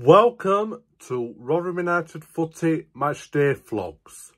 Welcome to Rotherham United Footy Matchday Vlogs.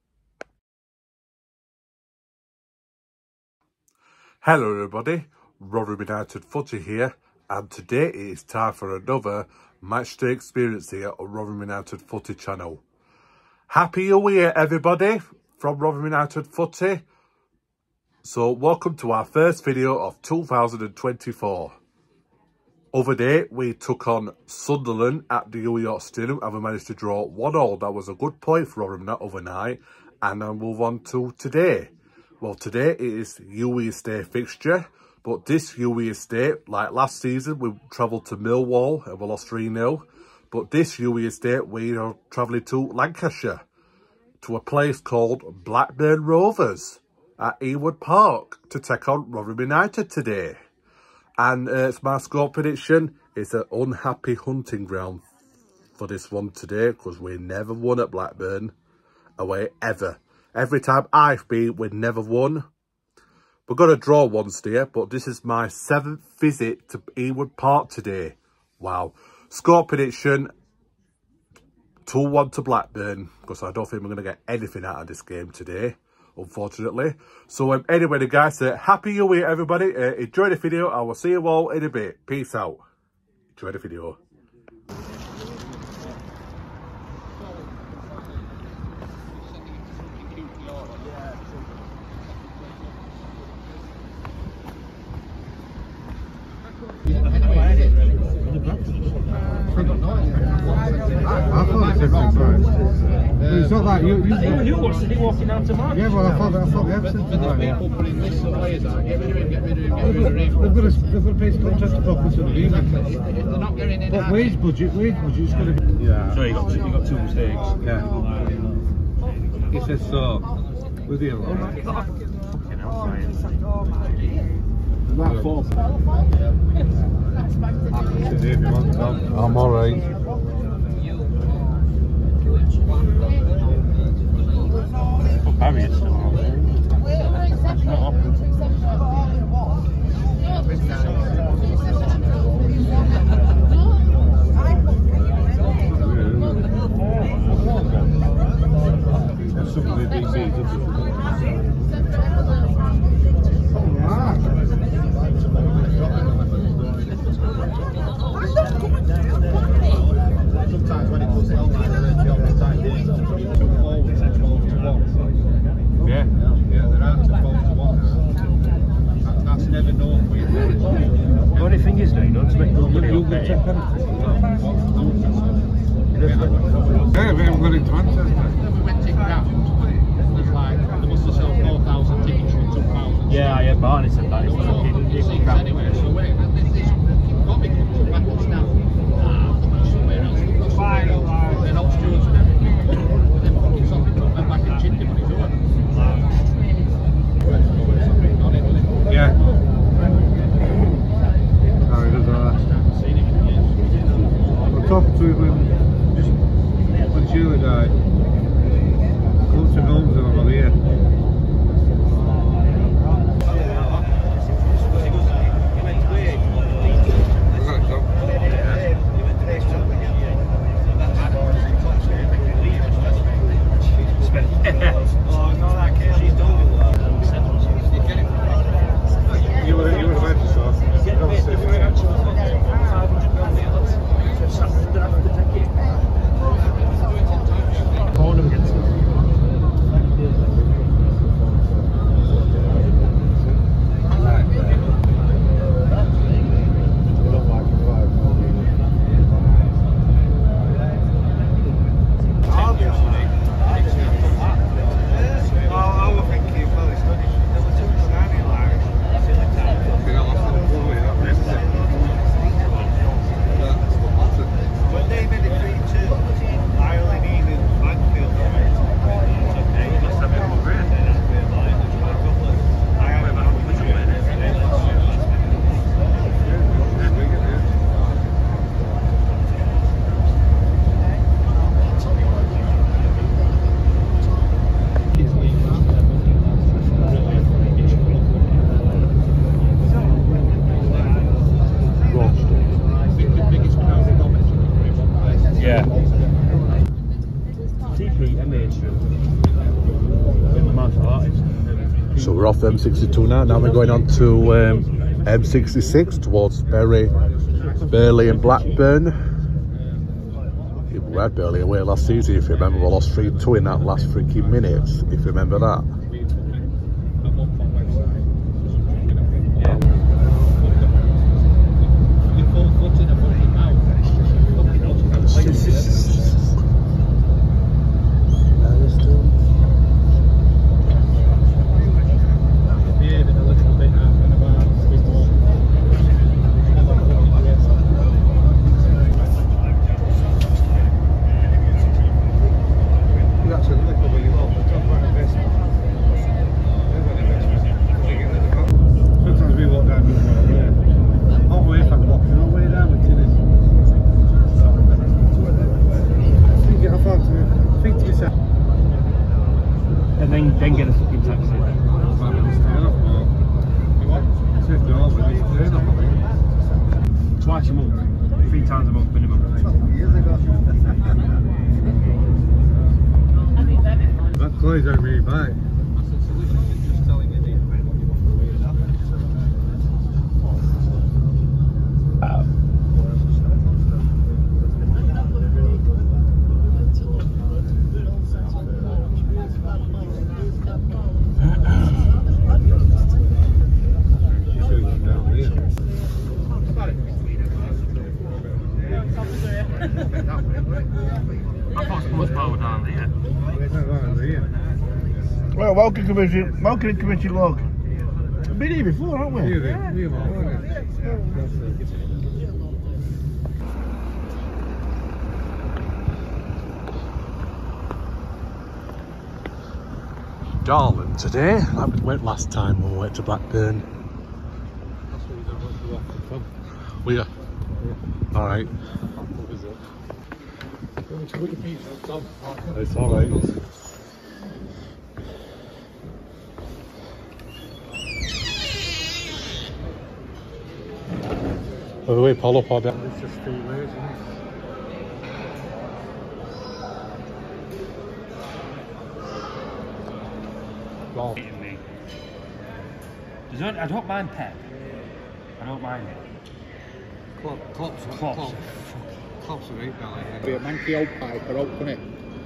Hello everybody, Rotherham United Footy here, and today it is time for another matchday experience here on Rotherham United Footy channel. Happy New Year everybody from Rotherham United Footy. So welcome to our first video of 2024. Other day, we took on Sunderland at the New York Stadium and we managed to draw 1-1. That was a good point for Rotherham that other night. And I'll move on to today. Well, today it is New Year's Day fixture. But this New Year's Day, like last season, we travelled to Millwall and we lost 3-0. But this New Year's Day, we are travelling to Lancashire, to a place called Blackburn Rovers at Ewood Park to take on Rotherham United today. And it's my score prediction. It's an unhappy hunting ground for this one today because we never won at Blackburn away ever. Every time I've been, we've never won. We're going to draw once here, but this is my 7th visit to Ewood Park today. Wow. Score prediction, 2-1 to Blackburn, because I don't think we're going to get anything out of this game today, unfortunately. So anyway, guys, happy New Year everybody. Enjoy the video. I will see you all in a bit. Peace out. Enjoy the video. I thought it said surprise. It's not like you watched it walking down to Mark. Yeah, well, I thought the absence was like people putting lists of players out, get rid of him, get rid of him, get rid of him. they've got to pay his contract to pop into the league. They're not getting in. But wage budget's going to be... Yeah. So you got two mistakes. Yeah. He says so. With you. Oh my God. Fucking hell, Ryan. About 4. I'm alright. Put Barry is still on. That's not up. That's something that DC doesn't. Sometimes when it puts it on like that, the other time they took forward to 12-1. Yeah. Yeah, they're out to 12-1. That's never known for you. The only thing is, though, you don't expect no money on betting. Yeah, we haven't got into Manchester. When we went in ground, there's like, they must have sold 4,000 tickets from 2,000. Yeah, Barney said that. It's fucking crap. Anyway, so when this got me back on staff, somewhere else. Then old stewards and everything. Then fucking something put them back in Chippy when he's over. Yeah. No, he does I'm talking to him when Sheila died. Looked at homes and I'm over here. So we're off M62 now. Now we're going on to M66 towards Burley and Blackburn. We had Burley away last season, if you remember. We lost 3-2 in that last freaking minute, if you remember that. Then get a fucking taxi. Twice a month, 3 times a month minimum. That clothes don't really bad. I thought Sports Bar were down there. Well, welcome committee log. We've been here before, haven't we? Darling today, like we went last time when we went to Blackburn. We are. Alright. It's alright. By the way, Polo Pod. It's just 3 ways, isn't it? I don't mind Pep. I don't mind it. Clops are 8 belly. Be a manky old piper, open it.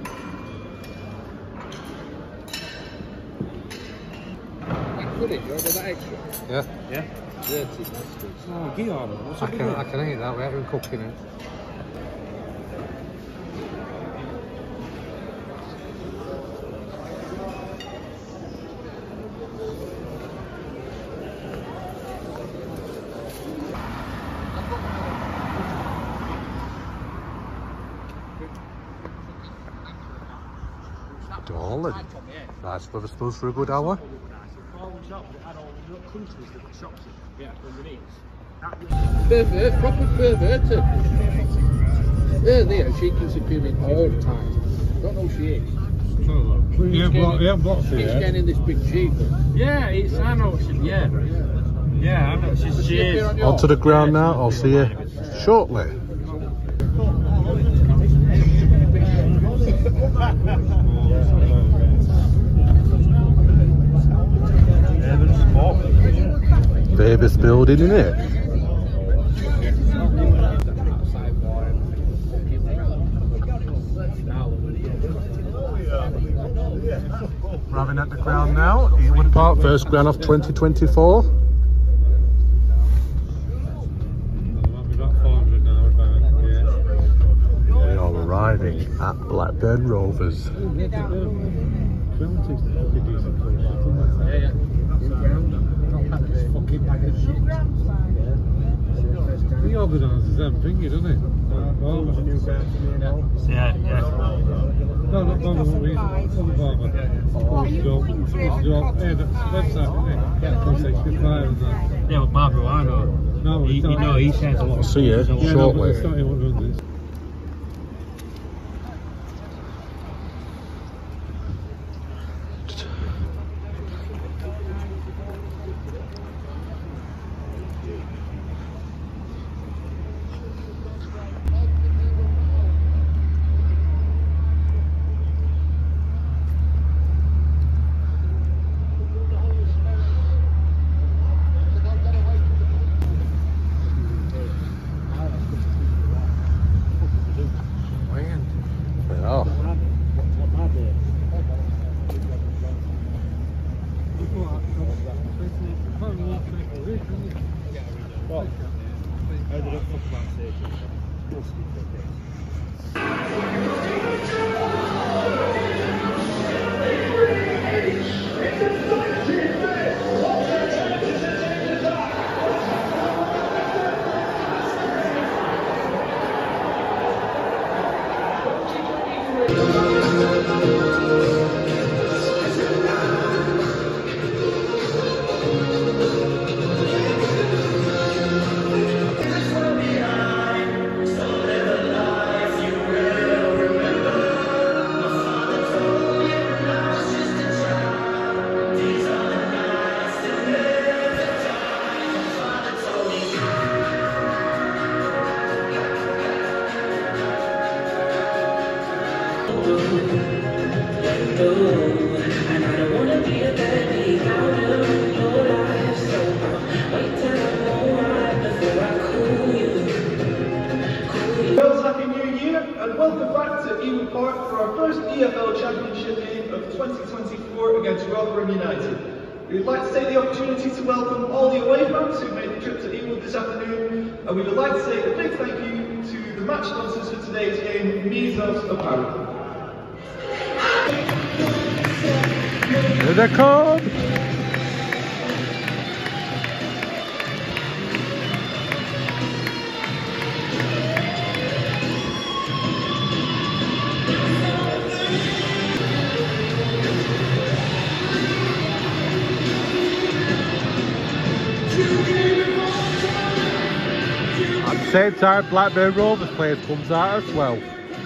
Put it, you order that extra? Yeah. Yeah? Dirty bastards. Oh, Guillaume, what's I can eat that without even cooking it. Darling. Nice weather suppose for a good hour. Pervert, proper perverted. There, she keeps appearing all the time. Don't know who she is. Yeah, blocks She's here. getting this big cheek. Yeah, it's, I know, yeah. Yeah, I know, she is. Onto the ground now. I'll see you shortly. Davis building, in it. We're having at the ground now. Ewood Park, first ground of 2024. We are arriving at Blackburn Rovers. He organises everything, doesn't he? Yeah. No, not Barber, what we use. Barber. Website, isn't it? Yeah, but Barbara, I know. No, He says a lot. See you shortly. It's not him what runs this. What? I ended up talking about safety. Happy New Year and welcome back to Ewood Park for our first EFL Championship game of 2024 against Rotherham United. We would like to take the opportunity to welcome all the away fans who made the trip to Ewood this afternoon, and we would like to say a big thank you to the match sponsors for today's game, Mesos Apparel. Here they come! At the same time, Blackburn Rovers players comes out as well.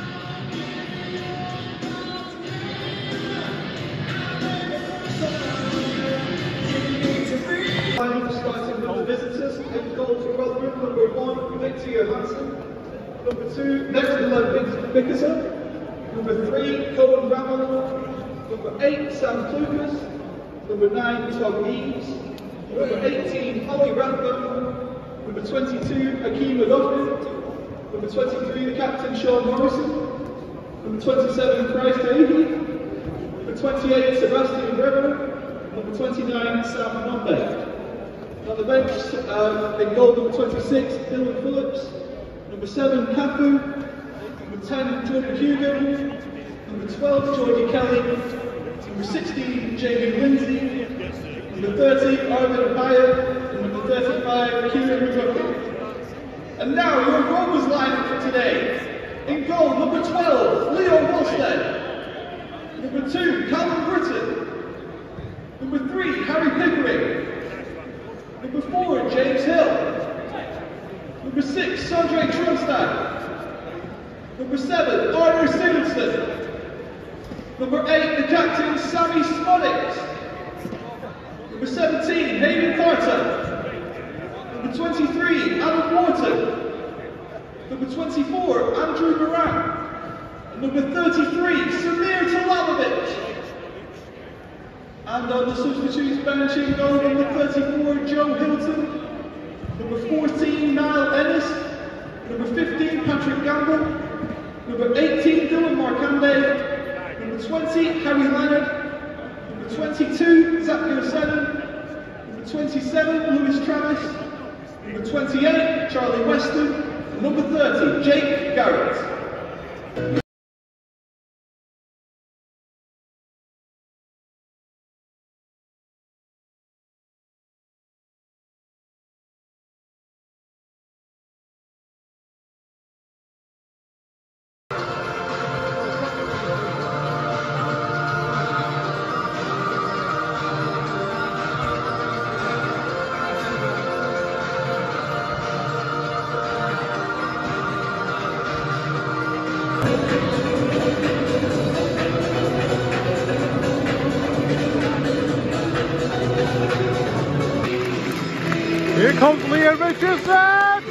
Starting with the visitors, in goal for Rotherham, number 1, Victor Johansson. Number 2, next to below, Bickerson. Number 3, Cohen Rammel. Number 8, Sam Klukas. Number 9, Tom Eaves. Number 18, Holly Rantham. Number 22, Hakeem McGuffin. Number 23, the captain, Sean Morrison. Number 27, Christ Davey. Number 28, Sebastian Bremer. Number 29, Sam Nombe. On the bench, in goal, number 26, Dylan Phillips. Number 7, Cafu. Number 10, Jordan Hugo. Number 12, Georgie Kelly. Number 16, Jamie Lindsay. Number 30, Arvin Abaya. And number 35, Kieran McGuffin. And now your Rovers lineup for today. In goal, number 12, Leo Wolstead. Number 2, Callum Britton. Number 3, Harry Pickering. Number 4, James Hill. Number 6, Sondre Tronstad. Number 7, Arthur Sigurdsson. Number 8, the captain, Sammy Smollett. Number 17, Hayden Carter. Number 23, Alan Wharton. Number 24, Andrew Moran. And number 33, Samir Talalovic. And on the substitutes bench in goal, number 34, Joe Hilton. Number 14, Niall Ennis. Number 15, Patrick Gamble. Number 18, Dylan Markande. Number 20, Harry Leonard. Number 22, Zach Gilsenan. Number 27, Lewis Travis. Number 28, Charlie Weston. And number 30, Jake Garrett. Here comes Liam Richardson!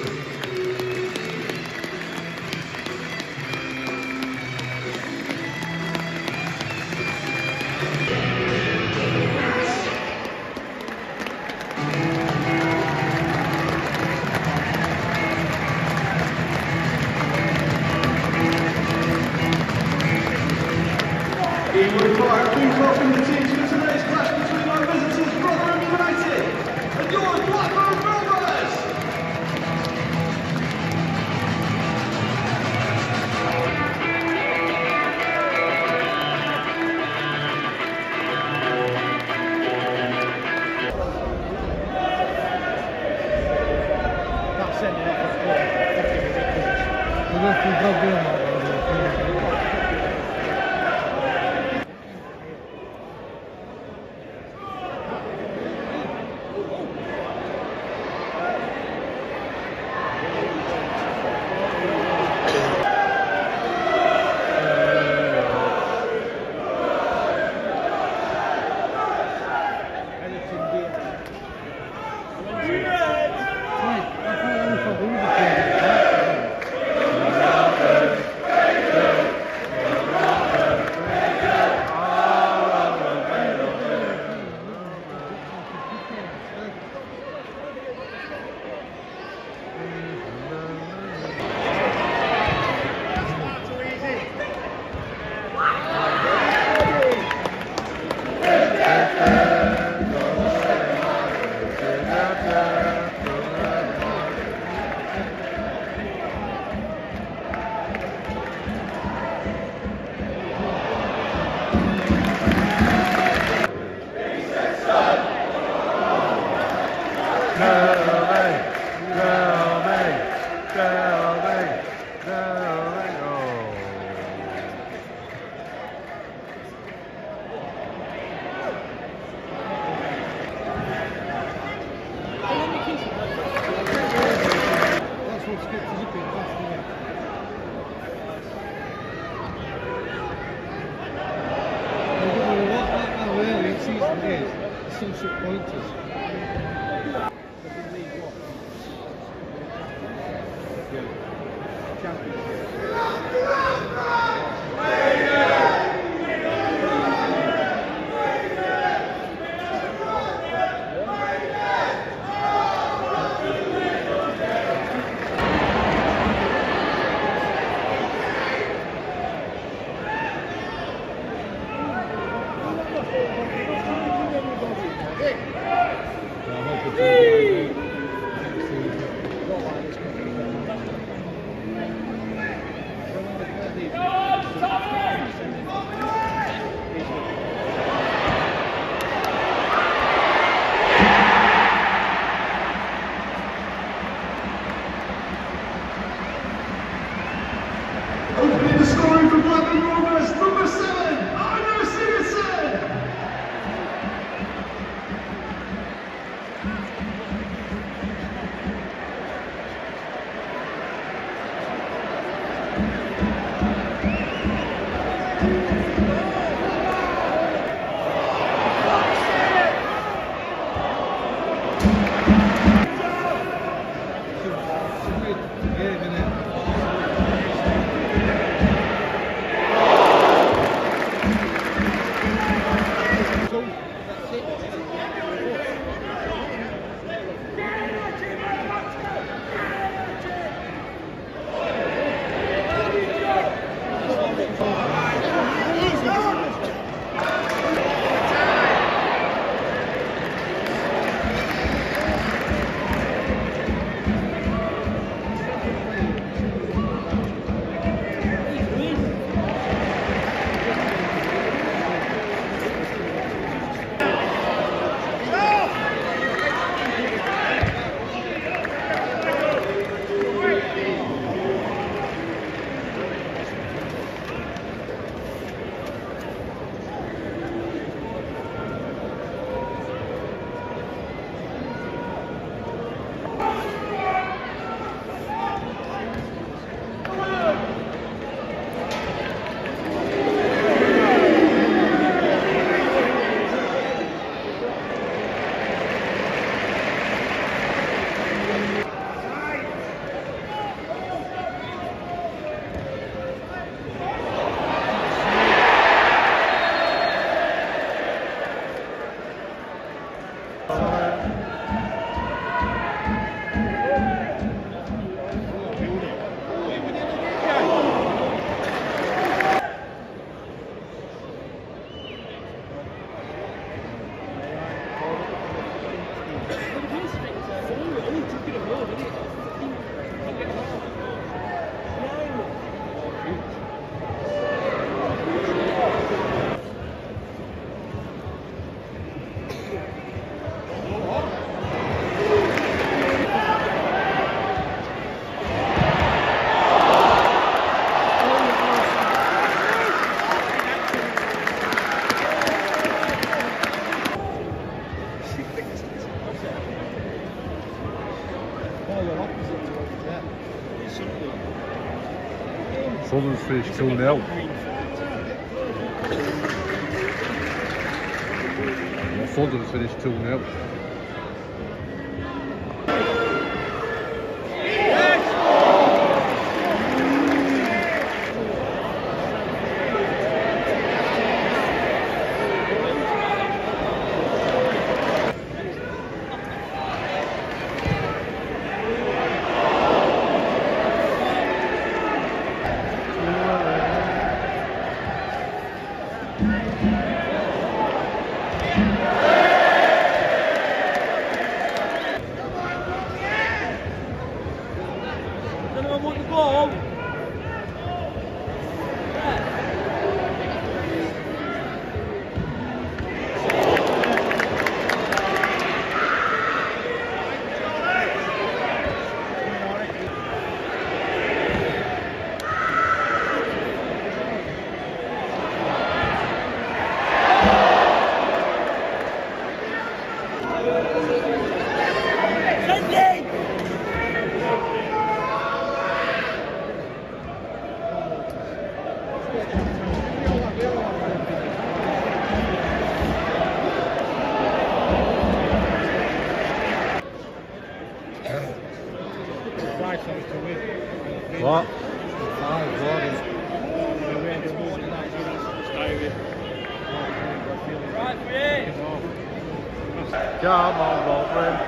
Ewood Park, please welcome the teams for today's clash between our visitors, Rotherham United, and your Blackburn Sunset pointers. Hey! Sunderland's finished 2-0. Sunderland's finished 2-0. What? Come on, Rodman.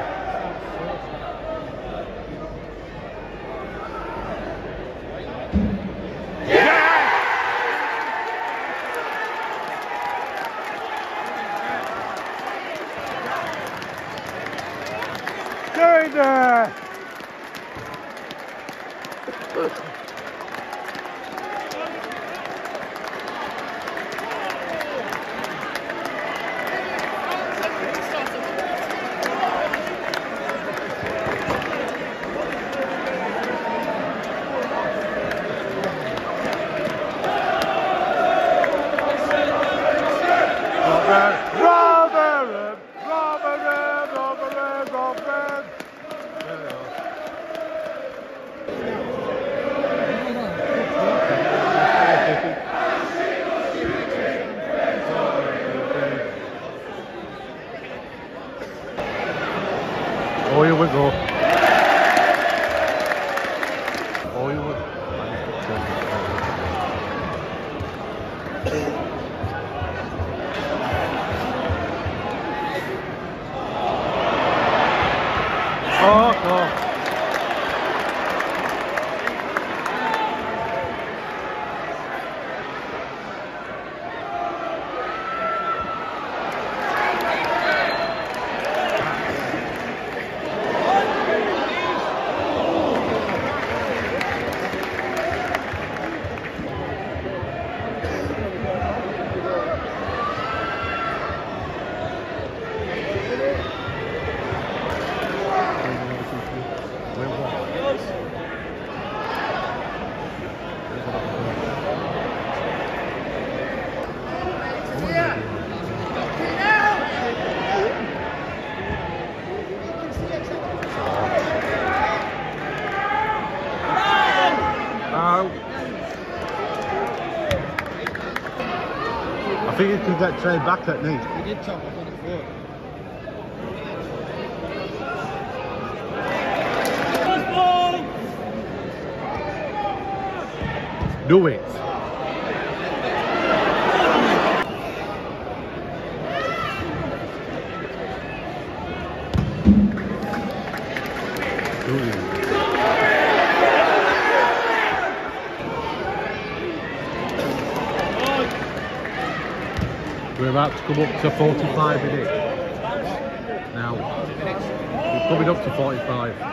Get in there! Oh, here we go. Oh, here we go. Oh, no. I think he can get Trey back at knee. We did chop up on the floor. Do it. We're about to come up to 45 minutes. Now, we're coming up to 45.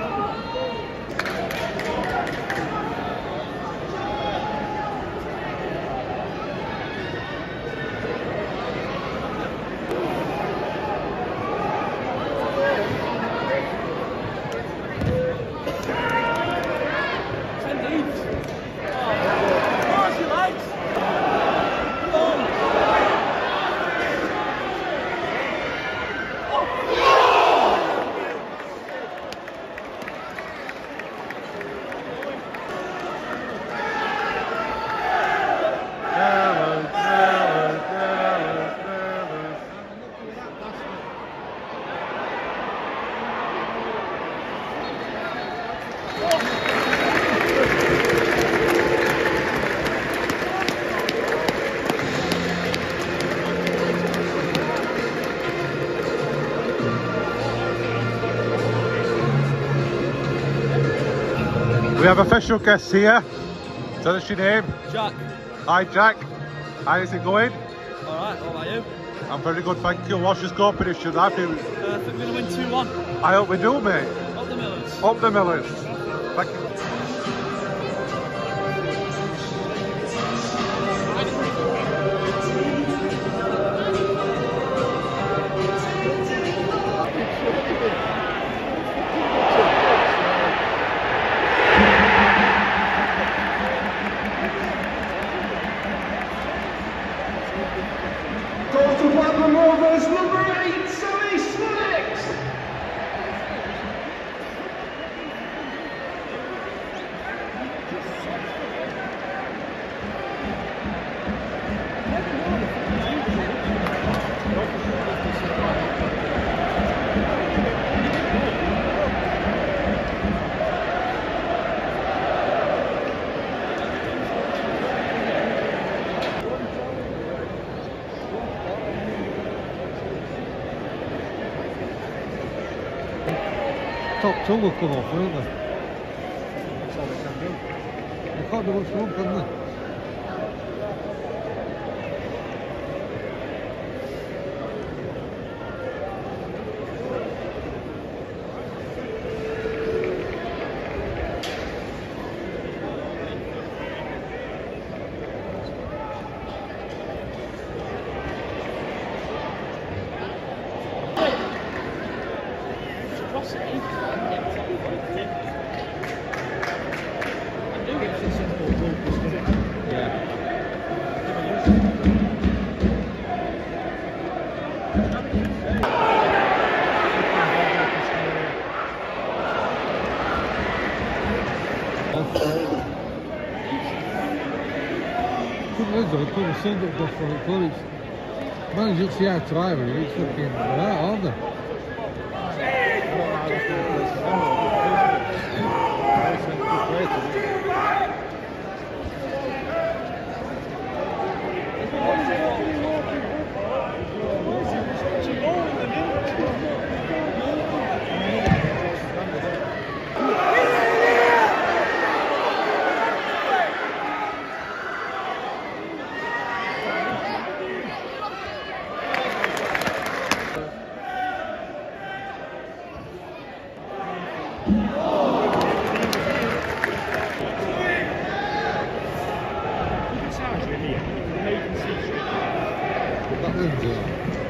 We have official guests here. Tell us your name. Jack. Hi Jack. How is it going? Alright, what about you? I'm very good, thank you. What's your score prediction? I think I think we're going to win 2-1. I hope we do, mate. Up the Millers. Up the Millers. Thank you. Goal for Blackburn Rovers, number 8, Sammy Snacks. Top two will come off, won't they? That's all they can do. They can't do much wrong, can they? Couldn't send it off for it, but it's managed to see our driver, it's fucking right, aren't they? That wins it.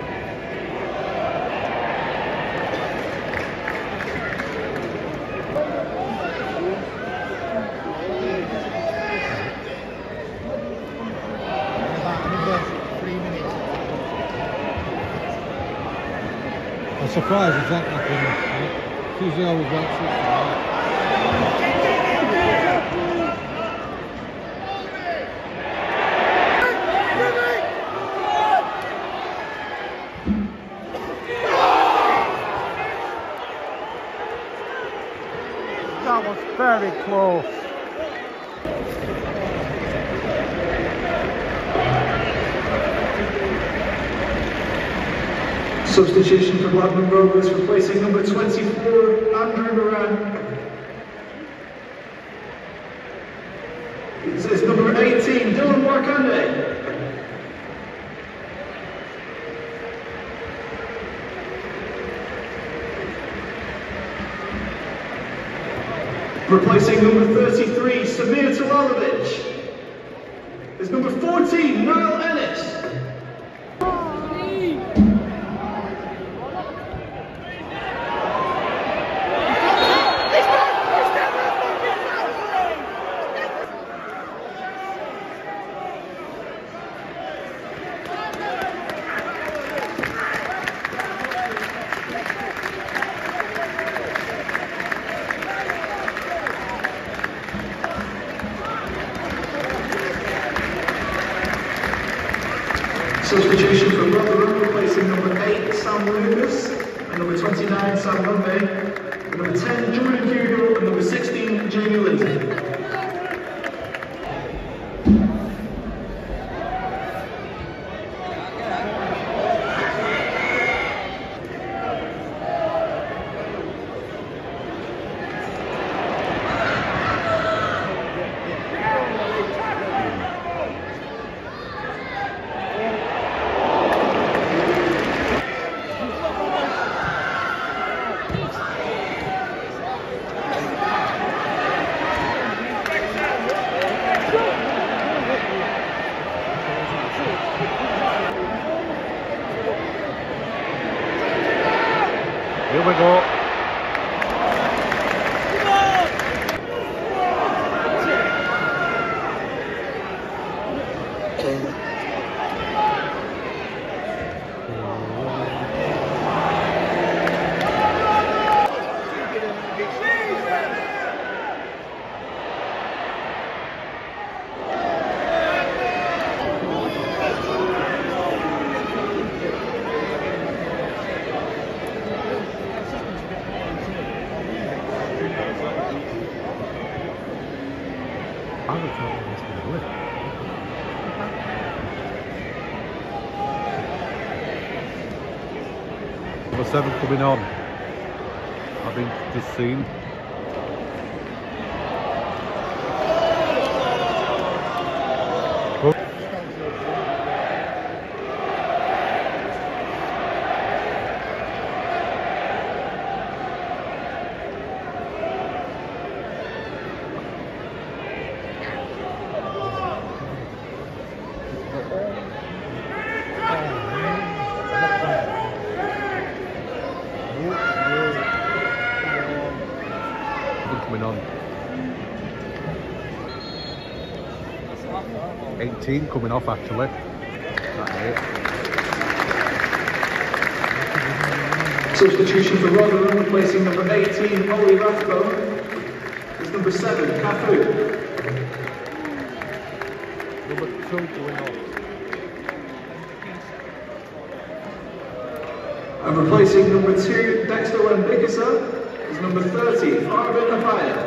I'm surprised if that happened. Usually always likes it. That was very close. Substitution for Blackburn Rovers, replacing number 24, Andrew Moran. This is number 18, Dylan Warkande. Replacing number 33, Samir Talalovic, is number 14, Niall Ennis. Substitution for Rotherham, replacing number 8, Sam Lucas, and number 29, Sam Lundy, and number 10, Jordan Hugo, and number 16, Jamie Lindsay. Number 7 coming on. I've been just seen. Coming on. 18 coming off actually. Substitution for Rotherham, replacing number 18, Ollie Rathbone, is number 7, Cafu. Number 2 going off. And replacing number 2, Dexter Wembikisa, is number 30, Arvin Ahaya.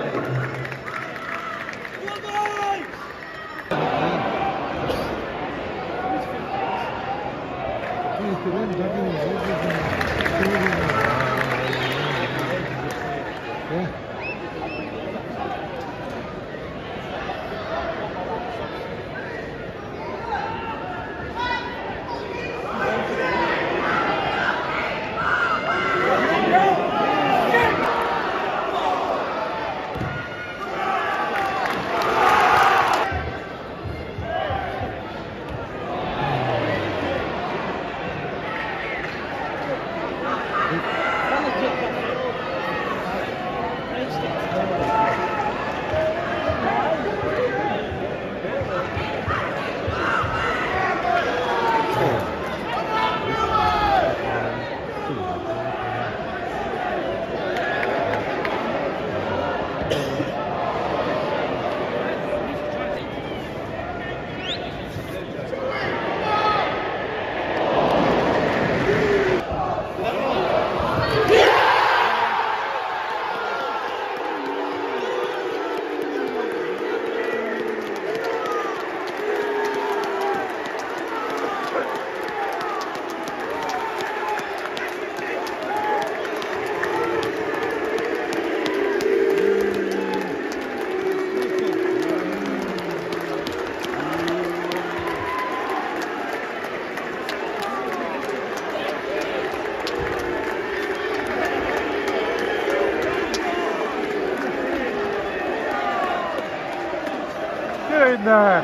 Get in there!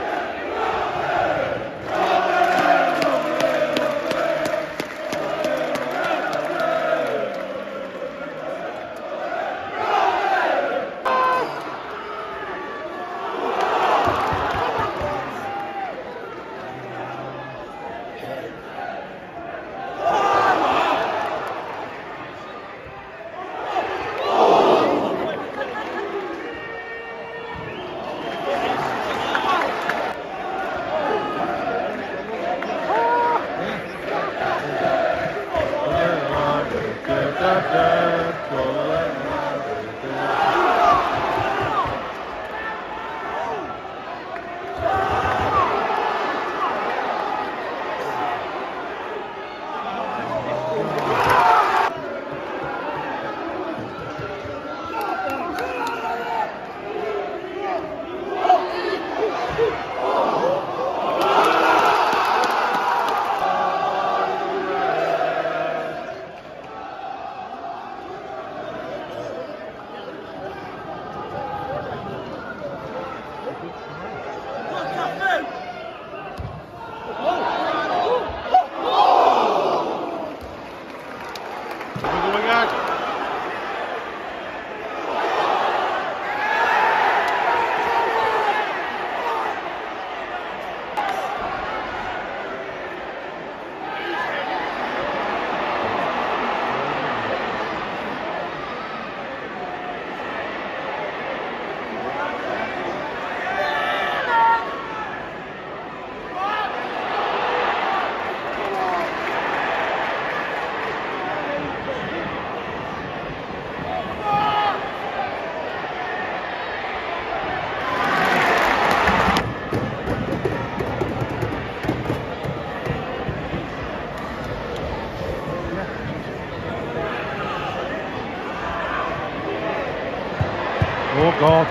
Oh God.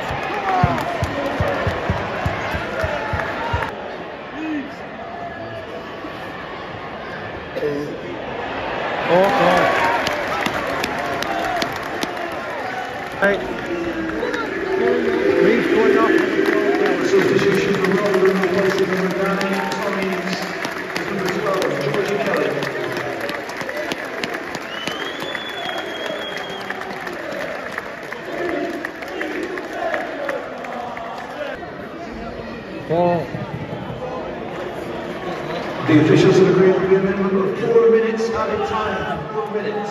Oh God. Hey. Reed's going off. Substitution for Rotherham, replacing number 9, Tommins, number 12, Georgie Kelly. The officials have agreed with the amendment of 4 minutes added time. 4 minutes.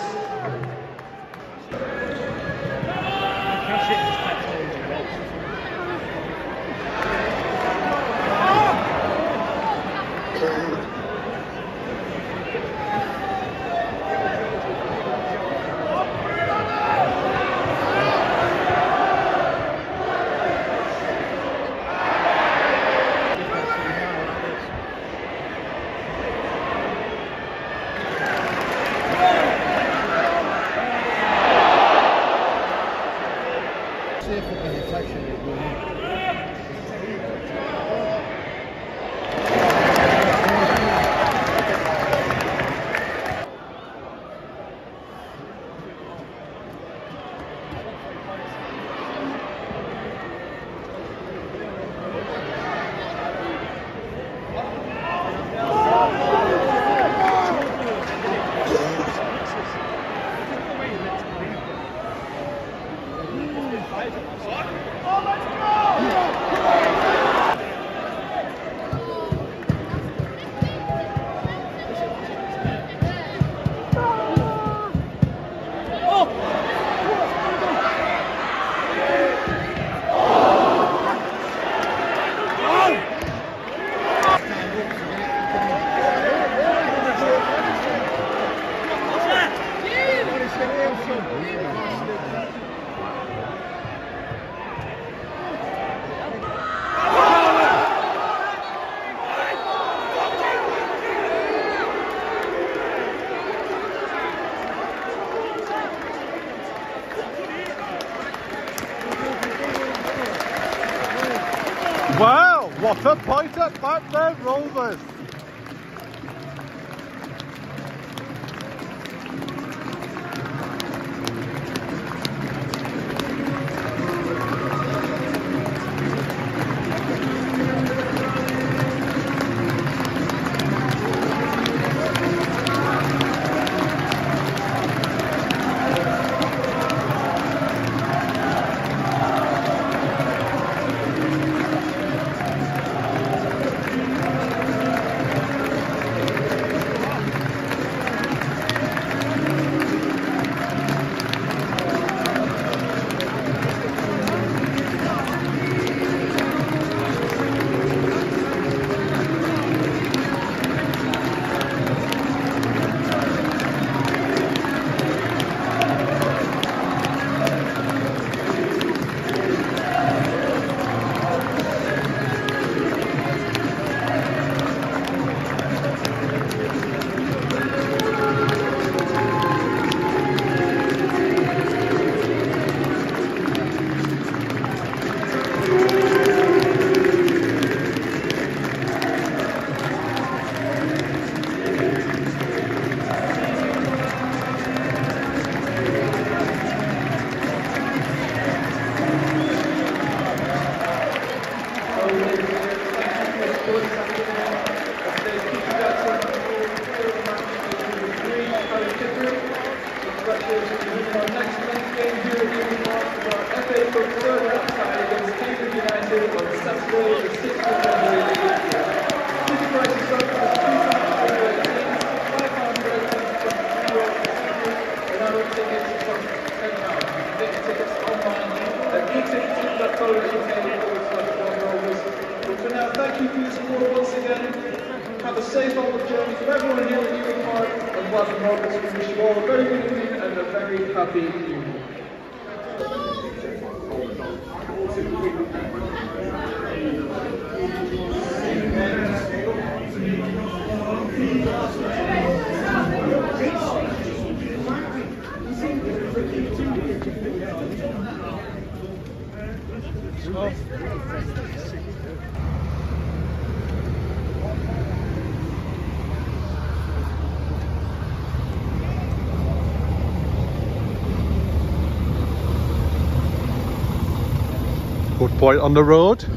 Wow, what a pointer back there, Rovers. Thank you for your support once again. Have a safe onward journey from everyone here at Ewing Park and Gladden Rovers. We wish you all a very good evening and a very happy New Year. Good point on the road.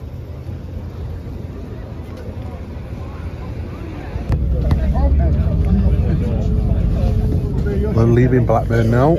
We're leaving Blackburn now.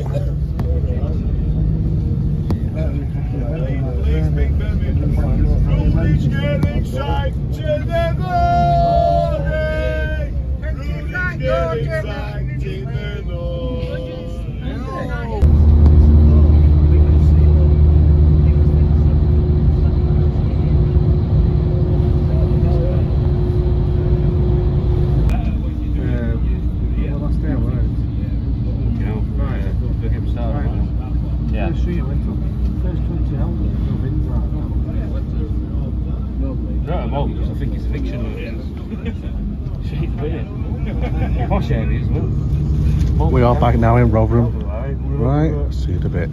Yeah. First 20 hours. Not at the moment, because I think it's fictional. Shit, weird. Posh areas, well. We are back now in Rotherham. Right, see you in a bit.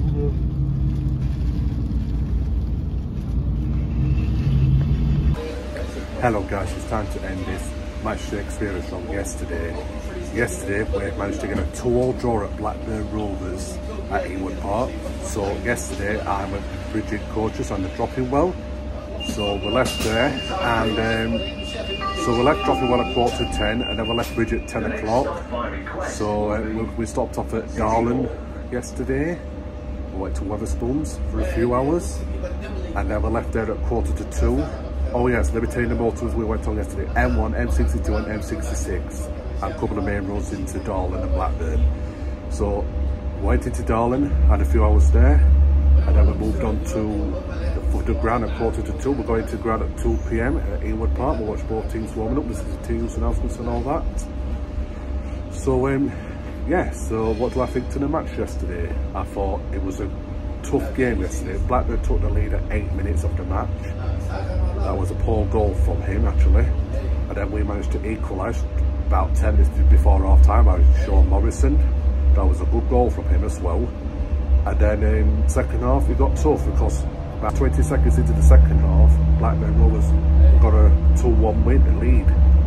Hello guys, it's time to end this matchday experience from yesterday. Yesterday we managed to get a 2-2 draw at Blackburn Rovers at Ewood Park. So yesterday I went with Bridget coaches on the dropping well. So we left there and so we left dropping well at 10:15 and then we left Bridget at 10 o'clock. So we stopped off at Darlan yesterday. We went to Wetherspoons for a few hours and then we left there at 1:45. Oh yes, let me tell you the motorways we went on yesterday. M1, M62 and M66. And a couple of main roads into Darlan and Blackburn. So went into Darlan, had a few hours there, and then we moved on to the ground at 1:45. We're going to ground at 2 PM at Ewood Park. We'll watch both teams warming up. This is the team's announcements and all that. So yeah, so what do I think to the match yesterday? I thought it was a tough game yesterday. Blackburn took the lead at 8 minutes of the match. That was a poor goal from him actually. And then we managed to equalise about 10 minutes before half time by Sean Morrison. That was a good goal from him as well. And then in second half it got tough because about 20 seconds into the second half, Blackburn Rovers got a 2-1 win and lead.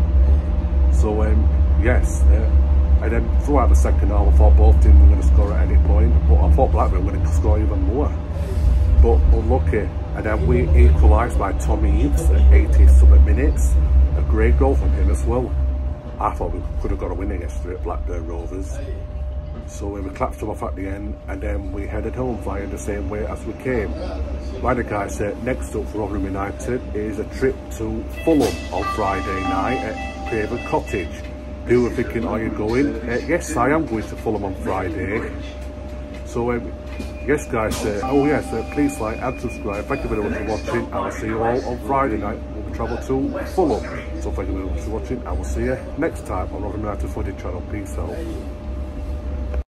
So yes, and then throughout the second half I thought both teams were going to score at any point, but I thought Blackburn were going to score even more. But unlucky, and then we equalised by Tommy Eaves at 80-something minutes. A great goal from him as well. I thought we could have got a win yesterday at Blackburn Rovers. So we clapped them off at the end and then we headed home via the same way as we came. Like the guy said, next up for Rotherham United is a trip to Fulham on Friday night at Craven Cottage. People were thinking, are you going? Yes, I am going to Fulham on Friday. So yes guys, oh yes, please like and subscribe. Thank you very much for watching. I will see you all on Friday night when we travel to Fulham. So thank you very much for watching. I will see you next time on Rotherham United Footy channel. Peace out.